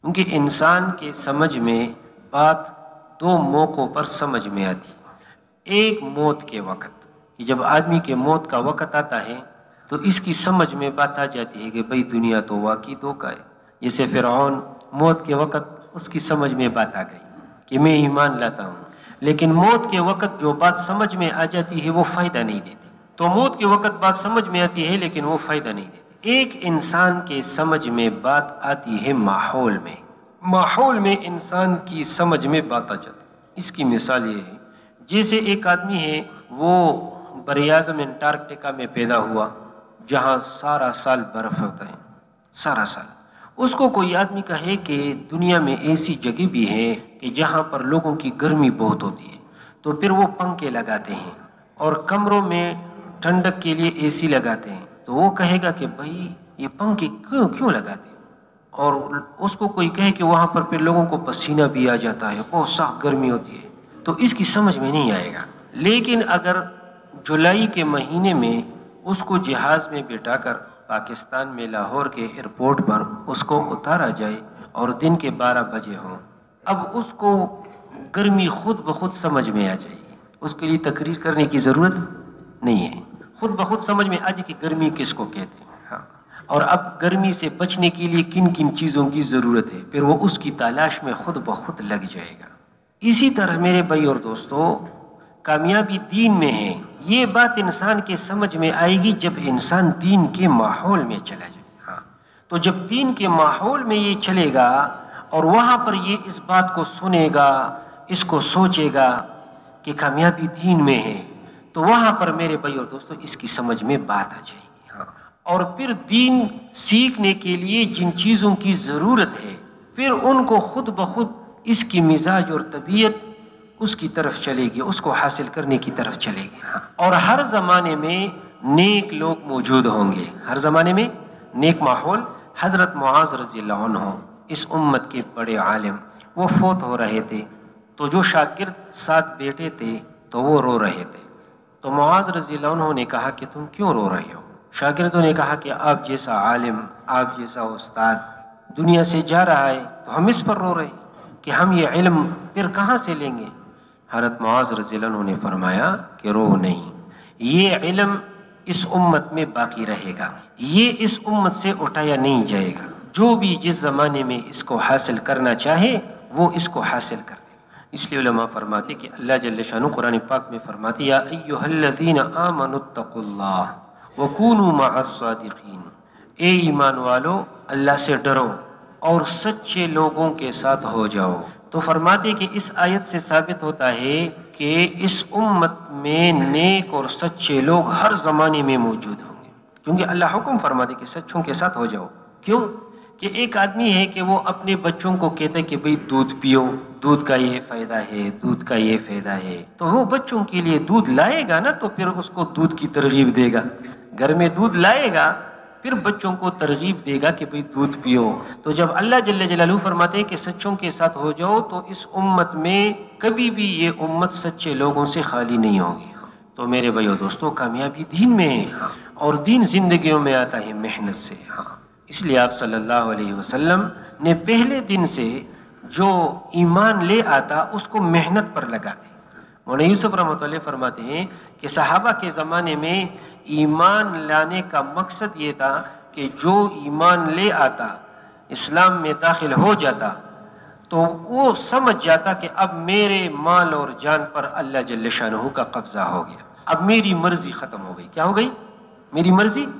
کیونکہ انسان کے سمجھ میں بات دو موقعوں پر سمجھ میں آتی ہے۔ ایک موت کے وقت، کہ جب آدمی کے موت کا وقت آتا ہے تو اس کی سمجھ میں بات آ جاتی ہے کہ بھئی دنیا تو واقعی دھوکہ ہے۔ جیسے فرعون موت کے وقت اس کی سمجھ میں بات آ گئی کہ میں ایمان لاتا ہوں، لیکن موت کے وقت جو بات سمجھ میں آ جاتی ہے وہ فائدہ نہیں دیتی۔ تو موت کے وقت بات سمجھ میں آتی ہے لیکن وہ فائدہ نہیں دیتی۔ ایک انسان کے سمجھ میں بات آتی ہے ماحول میں، ماحول میں انسان کی سمجھ میں بات آ جاتی ہے۔ اس کی مثال یہ ہے، جیسے ایک آدمی ہے وہ براعظم انٹارکٹیکا میں پیدا ہوا جہاں سارا سال برف ہوتا ہے، سارا سال۔ اس کو کوئی آدمی کہے کہ دنیا میں ایسی جگہ بھی ہے کہ جہاں پر لوگوں کی گرمی بہت ہوتی ہے، تو پھر وہ پنکھے لگاتے ہیں اور کمروں میں ٹھنڈک کے لیے اے سی لگاتے ہیں، تو وہ کہے گا کہ بھائی یہ پنکھے کیوں لگاتے ہیں؟ اور اس کو کوئی کہے کہ وہاں پر پھر لوگوں کو پسینہ بھی آ جاتا ہے، بہت سخت گرمی ہوتی ہے، تو اس کی سمجھ میں نہیں آئے گا۔ لیکن اگر جولائی کے مہینے میں اس کو جہاز میں بٹھا کر پاکستان میں لاہور کے ایئرپورٹ پر اس کو اتارا جائے اور دن کے 12 بجے ہوں، اب اس کو گرمی خود بخود سمجھ میں آ جائے گی، اس کے لیے تقریر کرنے کی ضرورت نہیں ہے، خود بخود سمجھ میں آ جائے کہ گرمی کس کو کہتے ہیں۔ اور اب گرمی سے بچنے کے لیے کن کن چیزوں کی ضرورت ہے، پھر وہ اس کی تلاش میں خود بخود لگ جائے گا۔ اسی طرح میرے بھائی اور دوستو، کامیابی دین میں ہے، یہ بات انسان کے سمجھ میں آئے گی جب انسان دین کے ماحول میں چلا جائے۔ تو جب دین کے ماحول میں یہ چلے گا اور وہاں پر یہ اس بات کو سنے گا، اس کو سوچے گا کہ کامیابی دین میں ہے، تو وہاں پر میرے بھائی اور دوستو اس کی سمجھ میں بات آ جائے گی۔ اور پھر دین سیکھنے کے لیے جن چیزوں کی ضرورت ہے، پھر ان کو خود بخود اس کی مزاج اور طبیعت اس کی طرف چلے گی، اس کو حاصل کرنے کی طرف چلے گی۔ اور ہر زمانے میں نیک لوگ موجود ہوں گے، ہر زمانے میں نیک ماحول۔ حضرت معاذ رضی اللہ عنہ اس امت کے بڑے عالم، وہ فوت ہو رہے تھے، تو جو شاگرد ساتھ بیٹھے تھے تو وہ رو رہے تھے، تو معاذ رضی اللہ عنہ نے کہا کہ تم کیوں رو رہے ہو؟ شاگردوں نے کہا کہ آپ جیسا عالم، آپ جیسا استاد دنیا سے جا رہا ہے تو ہم اس پر رو رہے کہ ہم یہ علم پھر کہاں سے لیں گے؟ حضرت معاذ رضی اللہ عنہ نے فرمایا کہ رو نہیں، یہ علم اس امت میں باقی رہے گا، یہ اس امت سے اٹھایا نہیں جائے گا۔ جو بھی جس زمانے میں اس کو حاصل کرنا چاہے وہ اس کو حاصل کر لے۔ اس لیے علماء فرماتے کہ اللہ جل شانہ قرآن پاک میں فرماتے یا ایھا الذین آمنوا اتقوا اللہ وکونوا مع الصادقین، اے ایمان والو اللہ سے ڈرو اور سچے لوگوں کے ساتھ ہو جاؤ۔ تو فرماتے کہ اس آیت سے ثابت ہوتا ہے کہ اس امت میں نیک اور سچے لوگ ہر زمانے میں موجود ہوں گے، کیونکہ اللہ حکم فرماتے کہ سچوں کے ساتھ ہو جاؤ۔ کیوں کہ ایک آدمی ہے کہ وہ اپنے بچوں کو کہتا ہے کہ بھئی دودھ پیو، دودھ کا یہ فائدہ ہے، دودھ کا یہ فائدہ ہے، تو وہ بچوں کے لیے دودھ لائے گا نا، تو پھر اس کو دودھ کی ترغیب دے گا، گھر میں دودھ لائے گا، پھر بچوں کو ترغیب دے گا کہ بھئی دودھ پیو۔ تو جب اللہ جل جلالہ فرماتے ہیں کہ سچوں کے ساتھ ہو جاؤ، تو اس امت میں کبھی بھی یہ امت سچے لوگوں سے خالی نہیں ہوگی۔ تو میرے بھائیو دوستو، کامیابی دین میں ہے، اور دین زندگیوں میں آتا ہے محنت سے۔ اس لیے آپ صلی اللہ علیہ وسلم نے پہلے دن سے جو ایمان لے آتا اس کو محنت پر لگاتے۔ مولانا یوسف رحمۃ اللہ فرماتے ہیں کہ صحابہ کے زمانے میں ایمان لانے کا مقصد یہ تھا کہ جو ایمان لے آتا، اسلام میں داخل ہو جاتا، تو وہ سمجھ جاتا کہ اب میرے مال اور جان پر اللہ جل شانہ کا قبضہ ہو گیا، اب میری مرضی ختم ہو گئی۔ کیا ہو گئی؟ میری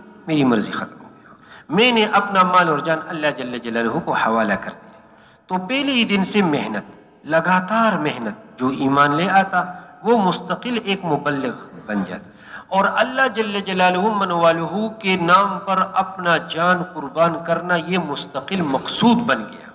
مرضی ختم ہو گئی، میں نے اپنا مال اور جان اللہ جل جلالہ کو حوالہ کر دیا۔ تو پہلے ہی دن سے محنت، لگاتار محنت، جو ایمان لے آتا وہ مستقل ایک مبلغ بن جاتا، اور اللہ جل جلالہ من والہ کے نام پر اپنا جان قربان کرنا یہ مستقل مقصود بن گیا۔